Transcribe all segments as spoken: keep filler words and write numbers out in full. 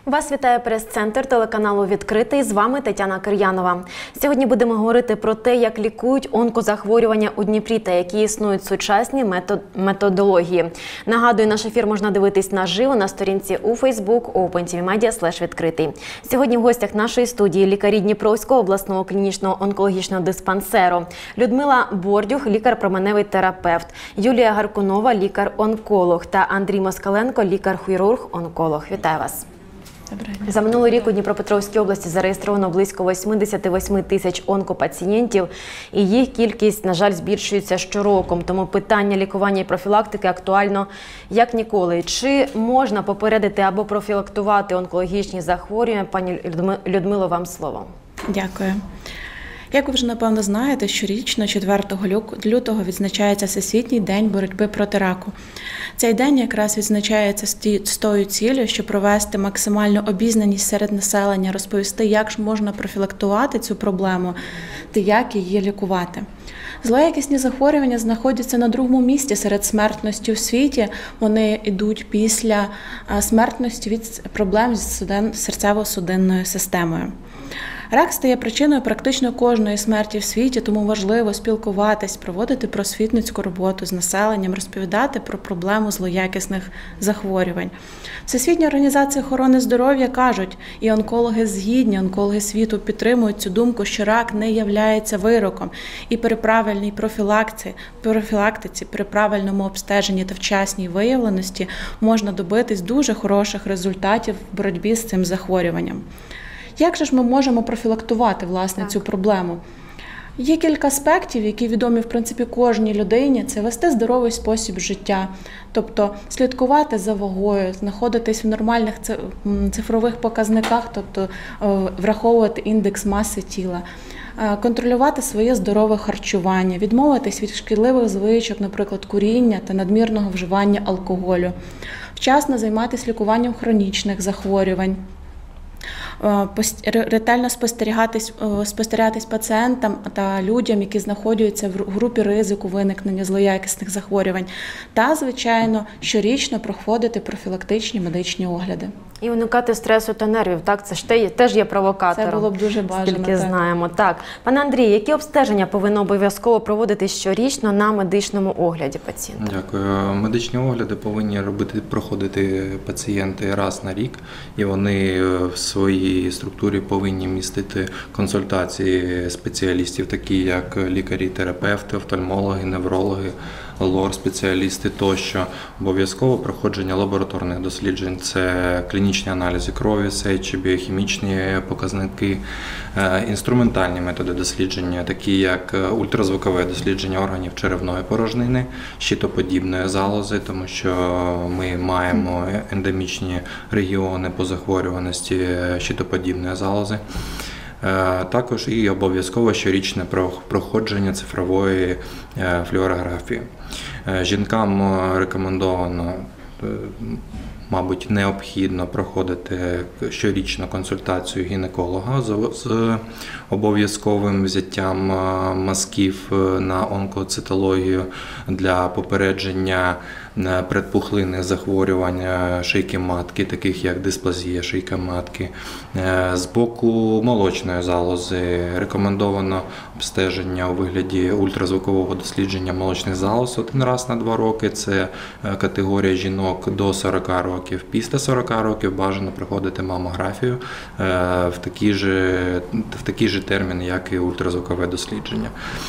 Вас вітає прес-центр телеканалу «Відкритий». З вами Тетяна Кир'янова. Сьогодні будемо говорити про те, як лікують онкозахворювання у Дніпрі та які існують сучасні метод... методології. Нагадую, наш ефір можна дивитись наживо на сторінці у Facebook OpenTVMedia слеш відкритий. Сьогодні в гостях нашої студії лікарі Дніпровського обласного клінічного онкологічного диспансеру. Людмила Бордюх, лікар-променевий терапевт, Юлія Гаркунова, лікар-онколог та Андрій Москаленко, лікар-хірург-онколог. Вітаю вас! За минулий рік у Дніпропетровській області зареєстровано близько вісімдесят вісім тисяч онкопацієнтів, і їх кількість, на жаль, збільшується щороком. Тому питання лікування і профілактики актуально як ніколи. Чи можна попередити або профілактувати онкологічні захворювання? Пані Людмило, вам слово. Дякую. Як ви вже, напевно, знаєте, щорічно четвертого лютого відзначається Всесвітній день боротьби проти раку. Цей день якраз відзначається з тою ціллю, щоб провести максимальну обізнаність серед населення, розповісти, як ж можна профілактувати цю проблему та як її лікувати. Злоякісні захворювання знаходяться на другому місці серед смертності у світі. Вони йдуть після смертності від проблем з серцево-судинною системою. Рак стає причиною практично кожної смерті в світі, тому важливо спілкуватись, проводити просвітницьку роботу з населенням, розповідати про проблему злоякісних захворювань. Всесвітня організація охорони здоров'я кажуть, і онкологи згідні, онкологи світу підтримують цю думку, що рак не являється вироком. І при правильній профілактиці, профілактиці, при правильному обстеженні та вчасній виявленості можна добитись дуже хороших результатів в боротьбі з цим захворюванням. Як же ж ми можемо профілактувати, власне, цю проблему? Є кілька аспектів, які відомі, в принципі, кожній людині. Це вести здоровий спосіб життя, тобто слідкувати за вагою, знаходитись в нормальних цифрових показниках, тобто враховувати індекс маси тіла, контролювати своє здорове харчування, відмовитись від шкідливих звичок, наприклад, куріння та надмірного вживання алкоголю, вчасно займатися лікуванням хронічних захворювань, ретельно спостерігатись, спостерігатись пацієнтам та людям, які знаходяться в групі ризику виникнення злоякісних захворювань, та, звичайно, щорічно проходити профілактичні медичні огляди. І уникати стресу та нервів, так? Це ж теж є провокатором. Це було б дуже бажано. Скільки знаємо. Так. Пане Андрій, які обстеження повинно обов'язково проводити щорічно на медичному огляді пацієнта? Дякую. Медичні огляди повинні робити, проходити пацієнти раз на рік, і вони в своїй структурі повинні містити консультації спеціалістів, такі як лікарі-терапевти, офтальмологи, неврологи, лор-спеціалісти тощо. Обов'язково проходження лабораторних досліджень – це клінічні аналізи крові, сечі, біохімічні показники, інструментальні методи дослідження, такі як ультразвукове дослідження органів черевної порожнини, щитоподібної залози, тому що ми маємо ендемічні регіони по захворюваності щитоподібної залози. Також і обов'язково щорічне проходження цифрової флюорографії. Жінкам рекомендовано, мабуть, необхідно проходити щорічну консультацію гінеколога з обов'язковим взяттям мазків на онкоцитологію для попередження предпухлинних захворювань шийки матки, таких як дисплазія шийки матки. З боку молочної залози рекомендовано обстеження у вигляді ультразвукового дослідження молочних залоз один раз на два роки. Це категорія жінок до сорока років. Після сорока років бажано проходити мамографію в такі ж, в такі ж терміни, як і ультразвукове дослідження.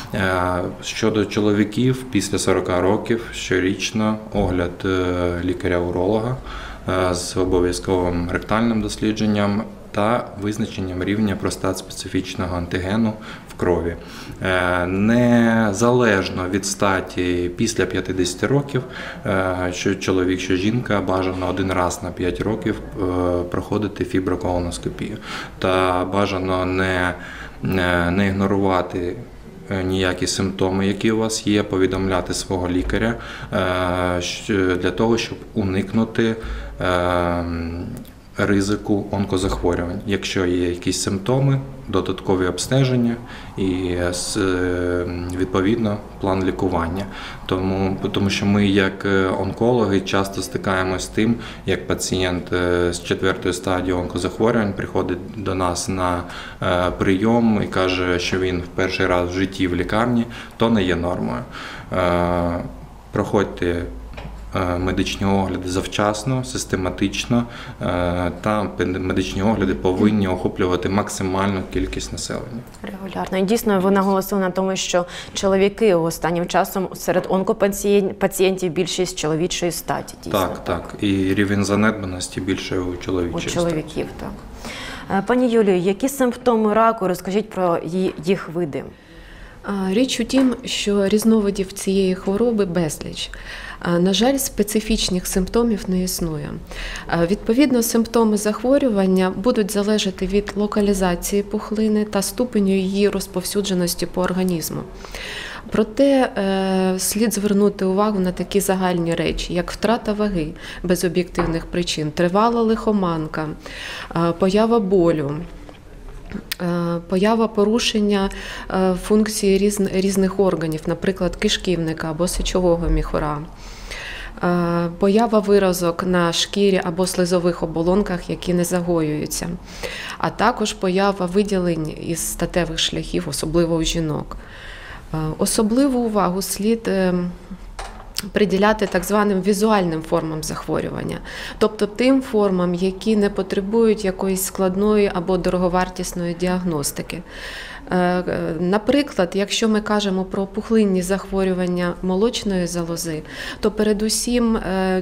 Щодо чоловіків, після сорока років щорічно огляд лікаря-уролога з обов'язковим ректальним дослідженням та визначенням рівня простат-специфічного антигену в крові. Незалежно від статі після п'ятдесяти років, що чоловік, що жінка, бажано один раз на п'ять років проходити фіброколоноскопію. Та бажано не, не ігнорувати ніякі симптоми, які у вас є, повідомляти свого лікаря для того, щоб уникнути ризику онкозахворювань. Якщо є якісь симптоми, додаткові обстеження і відповідно план лікування. Тому, тому що ми, як онкологи, часто стикаємося з тим, як пацієнт з четвертої стадії онкозахворювань приходить до нас на прийом і каже, що він в перший раз в житті в лікарні, то не є нормою. Проходьте медичні огляди завчасно, систематично, та медичні огляди повинні охоплювати максимальну кількість населення. Регулярно. І дійсно ви наголосили на тому, що чоловіки останнім часом серед онкопацієнтів більшість чоловічої статі. Дійсно, так, так. І рівень занедбаності більше у чоловічої У чоловіків, статі. Так. Пані Юлію, які симптоми раку? Розкажіть про їх види. Річ у тім, що різновидів цієї хвороби безліч. На жаль, специфічних симптомів не існує. Відповідно, симптоми захворювання будуть залежати від локалізації пухлини та ступеню її розповсюдженості по організму. Проте слід звернути увагу на такі загальні речі, як втрата ваги без об'єктивних причин, тривала лихоманка, поява болю, поява порушення функції різних органів, наприклад, кишківника або сечового міхура, поява виразок на шкірі або слизових оболонках, які не загоюються, а також поява виділень із статевих шляхів, особливо у жінок. Особливу увагу слід приділяти так званим візуальним формам захворювання, тобто тим формам, які не потребують якоїсь складної або дороговартісної діагностики. Наприклад, якщо ми кажемо про пухлинні захворювання молочної залози, то передусім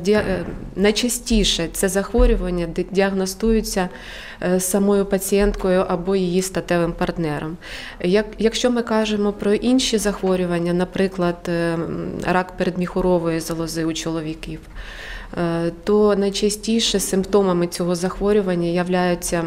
найчастіше це захворювання діагностуються самою пацієнткою або її статевим партнером. Якщо ми кажемо про інші захворювання, наприклад, рак передміхурової залози у чоловіків, то найчастіше симптомами цього захворювання являються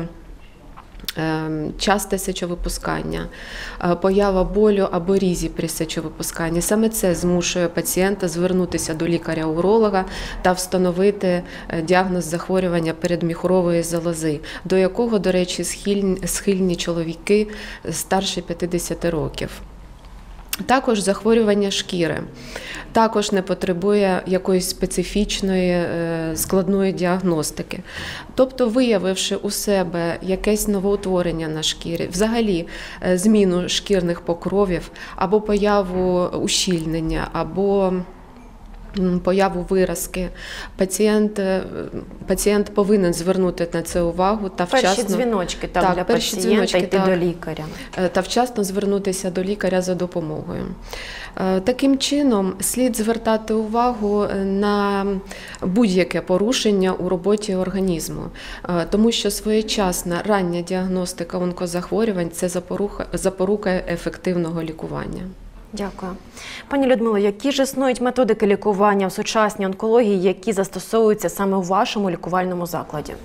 часте сечовипускання, поява болю або різі при сечовипусканні. Саме це змушує пацієнта звернутися до лікаря-уролога та встановити діагноз захворювання передміхурової залози, до якого, до речі, схильні чоловіки старше п'ятдесят років. Також захворювання шкіри. Також не потребує якоїсь специфічної складної діагностики. Тобто, виявивши у себе якесь новоутворення на шкірі, взагалі зміну шкірних покровів, або появу ущільнення, або появу виразки, пацієнт, пацієнт повинен звернути на це увагу та вчасно, перші дзвіночки так, так, для перші пацієнта, йти так, до лікаря. Та вчасно звернутися до лікаря за допомогою. Таким чином, слід звертати увагу на будь-яке порушення у роботі організму, тому що своєчасна рання діагностика онкозахворювань – це запорука, запорука ефективного лікування. Дякую. Пані Людмило, які ж існують методики лікування в сучасній онкології, які застосовуються саме у вашому лікувальному закладі?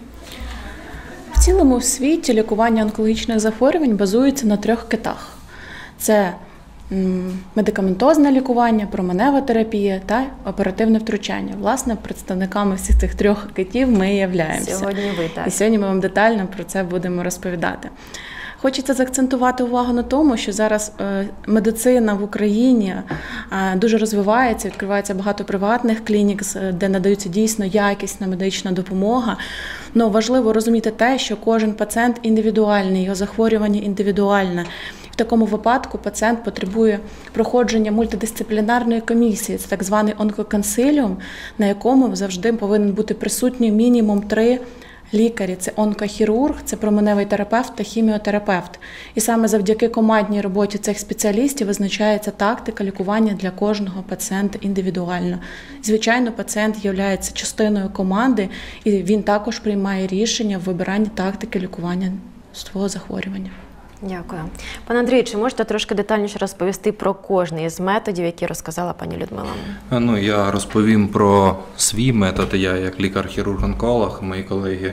В цілому в світі лікування онкологічних захворювань базується на трьох китах. Це медикаментозне лікування, променева терапія та оперативне втручання. Власне, представниками всіх цих трьох китів ми і являємося. Сьогодні ви, так. І сьогодні ми вам детально про це будемо розповідати. Хочеться заакцентувати увагу на тому, що зараз медицина в Україні дуже розвивається, відкривається багато приватних клінік, де надаються дійсно якісна медична допомога. Но важливо розуміти те, що кожен пацієнт індивідуальний, його захворювання індивідуальне. В такому випадку пацієнт потребує проходження мультидисциплінарної комісії, це так званий онкоконсиліум, на якому завжди повинен бути присутній мінімум три лікарі. Це онкохірург, це променевий терапевт та хіміотерапевт. І саме завдяки командній роботі цих спеціалістів визначається тактика лікування для кожного пацієнта індивідуально. Звичайно, пацієнт є частиною команди, і він також приймає рішення в вибиранні тактики лікування свого захворювання. Дякую. Пане Андрію, чи можете трошки детальніше розповісти про кожний із методів, які розказала пані Людмила? Ну, я розповім про свій метод. Я як лікар-хірург-онколог, мої колеги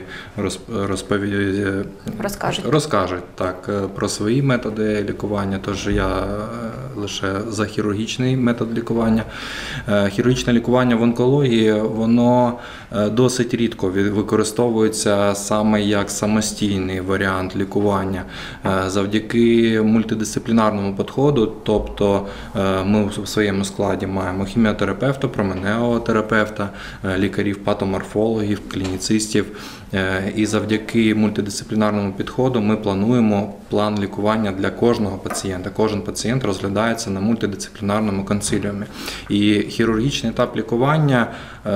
розпові... розкажуть. розкажуть так, про свої методи лікування. Тож я лише за хірургічний метод лікування. Хірургічне лікування в онкології, воно досить рідко використовується саме як самостійний варіант лікування. Завдяки мультидисциплінарному підходу, тобто ми в своєму складі маємо хіміотерапевта, променеотерапевта, лікарів-патоморфологів, клініцистів. І завдяки мультидисциплінарному підходу ми плануємо план лікування для кожного пацієнта. Кожен пацієнт розглядається на мультидисциплінарному консиліумі. І хірургічний етап лікування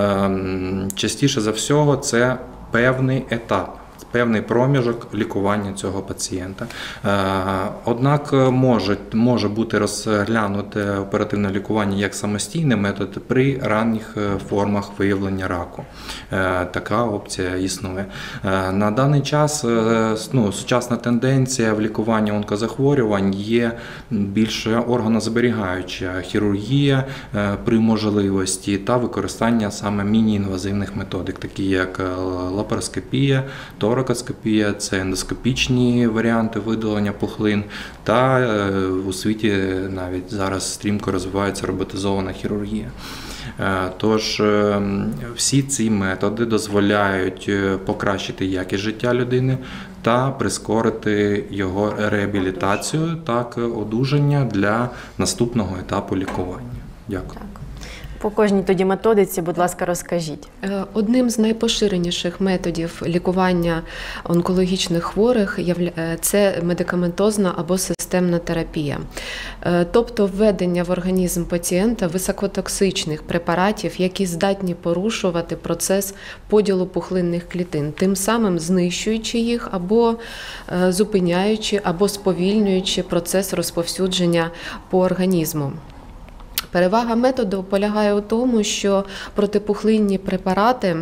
частіше за всього це певний етап. Певний проміжок лікування цього пацієнта. Однак може, може бути розглянуте оперативне лікування як самостійний метод при ранніх формах виявлення раку. Така опція існує. На даний час ну, сучасна тенденція в лікуванні онкозахворювань є більш органозаберігаюча хірургія при можливості та використання саме міні-інвазивних методик, такі як лапароскопія, торакоскопія, це ендоскопічні варіанти видалення пухлин, та у світі навіть зараз стрімко розвивається роботизована хірургія. Тож всі ці методи дозволяють покращити якість життя людини та прискорити його реабілітацію, так одужання для наступного етапу лікування. Дякую. По кожній тоді методиці, будь ласка, розкажіть. Одним з найпоширеніших методів лікування онкологічних хворих – це медикаментозна або системна терапія. Тобто введення в організм пацієнта високотоксичних препаратів, які здатні порушувати процес поділу пухлинних клітин, тим самим знищуючи їх або зупиняючи, або сповільнюючи процес розповсюдження по організму. Перевага методу полягає у тому, що протипухлинні препарати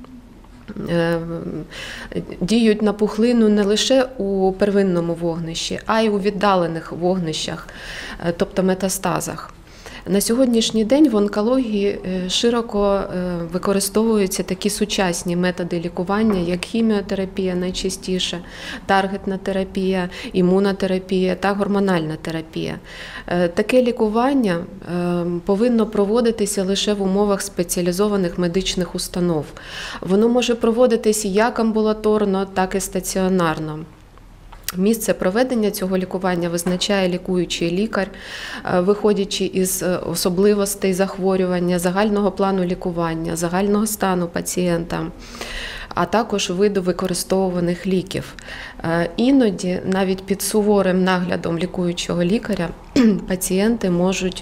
діють на пухлину не лише у первинному вогнищі, а й у віддалених вогнищах, тобто метастазах. На сьогоднішній день в онкології широко використовуються такі сучасні методи лікування, як хіміотерапія найчастіше, таргетна терапія, імунотерапія та гормональна терапія. Таке лікування повинно проводитися лише в умовах спеціалізованих медичних установ. Воно може проводитися як амбулаторно, так і стаціонарно. Місце проведення цього лікування визначає лікуючий лікар, виходячи із особливостей захворювання, загального плану лікування, загального стану пацієнта, а також виду використовуваних ліків. Іноді навіть під суворим наглядом лікуючого лікаря пацієнти можуть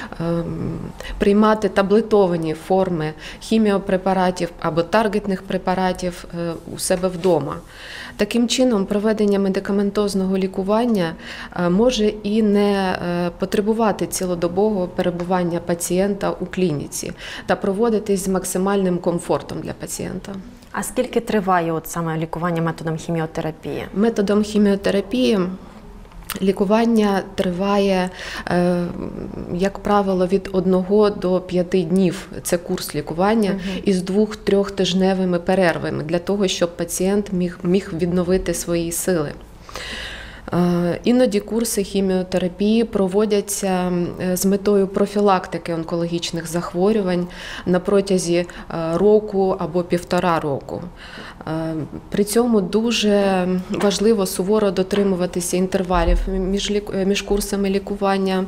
приймати таблетовані форми хіміопрепаратів або таргетних препаратів у себе вдома. Таким чином, проведення медикаментозного лікування може і не потребувати цілодобового перебування пацієнта у клініці та проводитись з максимальним комфортом для пацієнта. А скільки триває от саме лікування методом хіміотерапії? Методом хіміотерапії лікування триває, як правило, від одного до п'яти днів. Це курс лікування угу. із двох-трьохтижневими перервами для того, щоб пацієнт міг, міг відновити свої сили. Іноді курси хіміотерапії проводяться з метою профілактики онкологічних захворювань на протязі року або півтора року. При цьому дуже важливо суворо дотримуватися інтервалів між, між курсами лікування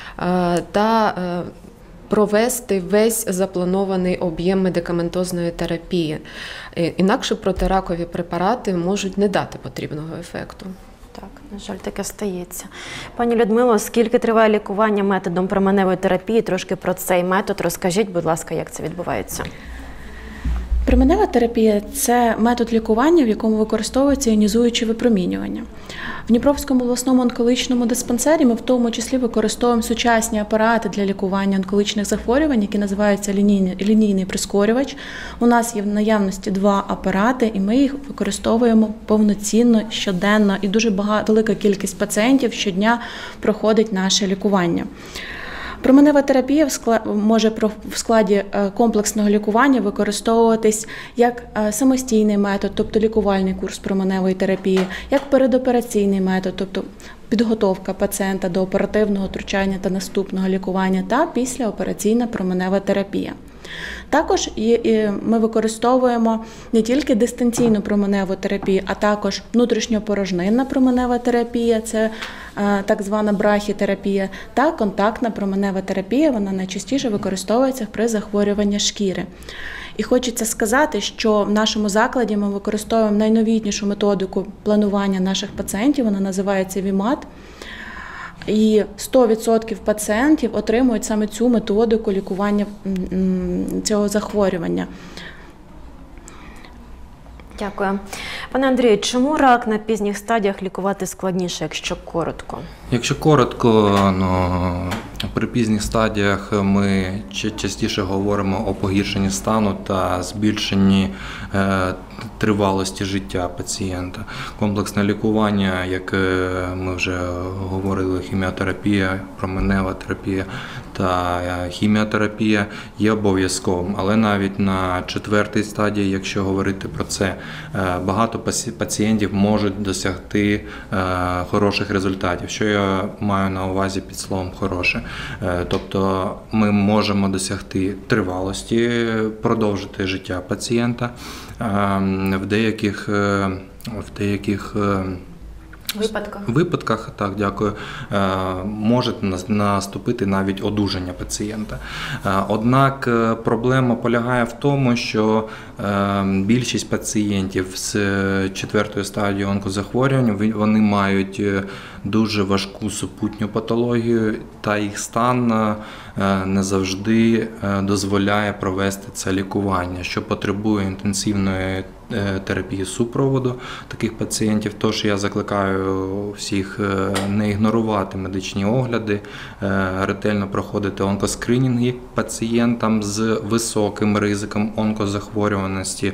та провести весь запланований об'єм медикаментозної терапії. Інакше протиракові препарати можуть не дати потрібного ефекту. Так, на жаль, таке стається. Пані Людмило, скільки триває лікування методом променевої терапії? Трошки про цей метод розкажіть, будь ласка, як це відбувається? Променева терапія – це метод лікування, в якому використовується іонізуюче випромінювання. В Дніпровському обласному онкологічному диспансері ми в тому числі використовуємо сучасні апарати для лікування онкологічних захворювань, які називаються лінійний, лінійний прискорювач. У нас є в наявності два апарати, і ми їх використовуємо повноцінно, щоденно, і дуже багато, велика кількість пацієнтів щодня проходить наше лікування. Променева терапія може в складі комплексного лікування використовуватись як самостійний метод, тобто лікувальний курс променевої терапії, як передопераційний метод, тобто підготовка пацієнта до оперативного втручання та наступного лікування та післяопераційна променева терапія. Також ми використовуємо не тільки дистанційну променеву терапію, а також внутрішньопорожнинна променева терапія, це так звана брахітерапія, та контактна променева терапія, вона найчастіше використовується при захворюванні шкіри. І хочеться сказати, що в нашому закладі ми використовуємо найновітнішу методику планування наших пацієнтів, вона називається вімат. І сто відсотків пацієнтів отримують саме цю методику лікування цього захворювання. Дякую. Пане Андрію, чому рак на пізніх стадіях лікувати складніше, якщо коротко? Якщо коротко, ну, при пізніх стадіях ми частіше говоримо о погіршенні стану та збільшенні е, тривалості життя пацієнта. Комплексне лікування, як ми вже говорили, хіміотерапія, променева терапія та хіміотерапія є обов'язковим. Але навіть на четвертій стадії, якщо говорити про це, багато пацієнтів можуть досягти хороших результатів. Що я маю на увазі під словом «хороше»? Тобто ми можемо досягти тривалості, продовжити життя пацієнта. В деяких, в деяких Випадках. випадках, так, дякую, може наступити навіть одужання пацієнта. Однак проблема полягає в тому, що більшість пацієнтів з четвертої стадії онкозахворювань, вони мають дуже важку супутню патологію, та їх стан не завжди дозволяє провести це лікування, що потребує інтенсивної терапії супроводу таких пацієнтів. Тож я закликаю всіх не ігнорувати медичні огляди, ретельно проходити онкоскринінги пацієнтам з високим ризиком онкозахворюваності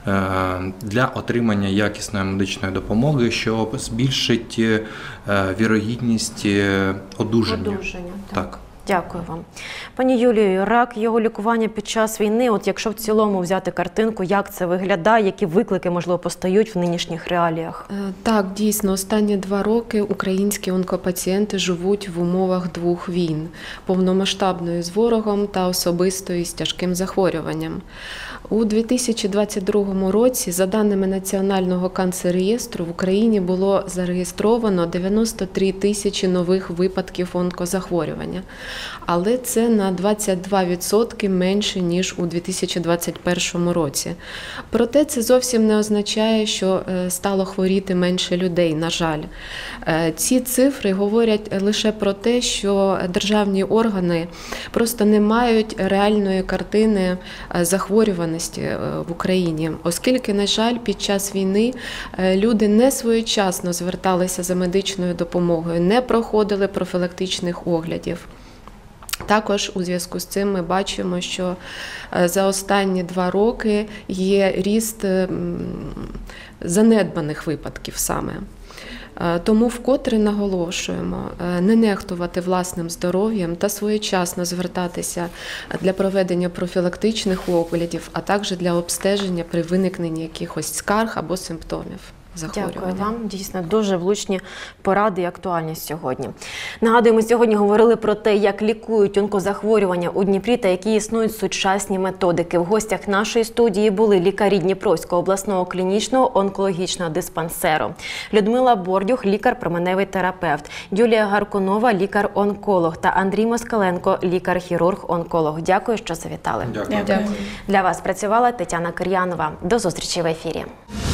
для отримання якісної медичної допомоги, що збільшить вірогідність одужання. Одужання, так. Так. Дякую вам. Пані Юлію, рак, його лікування під час війни, от якщо в цілому взяти картинку, як це виглядає, які виклики, можливо, постають в нинішніх реаліях? Так, дійсно, останні два роки українські онкопацієнти живуть в умовах двох війн – повномасштабної з ворогом та особистої з тяжким захворюванням. У дві тисячі двадцять другому році, за даними Національного канцер-реєстру, в Україні було зареєстровано дев'яносто три тисячі нових випадків онкозахворювання. Але це на двадцять два відсотки менше, ніж у дві тисячі двадцять першому році. Проте це зовсім не означає, що стало хворіти менше людей, на жаль. Ці цифри говорять лише про те, що державні органи просто не мають реальної картини захворюваності в Україні, оскільки, на жаль, під час війни люди не своєчасно зверталися за медичною допомогою, не проходили профілактичних оглядів. Також у зв'язку з цим ми бачимо, що за останні два роки є ріст занедбаних випадків саме. Тому вкотре наголошуємо не нехтувати власним здоров'ям та своєчасно звертатися для проведення профілактичних оглядів, а також для обстеження при виникненні якихось скарг або симптомів захворювання. Дякую вам. Дійсно, дуже влучні поради і актуальність сьогодні. Нагадуємо, сьогодні говорили про те, як лікують онкозахворювання у Дніпрі та які існують сучасні методики. В гостях нашої студії були лікарі Дніпровського обласного клінічного онкологічного диспансеру. Людмила Бордюх, лікар-променевий терапевт, Юлія Гаркунова, лікар-онколог та Андрій Москаленко, лікар-хірург-онколог. Дякую, що завітали. Дякую. Дякую. Для вас працювала Тетяна Кир'янова. До зустрічі в ефірі.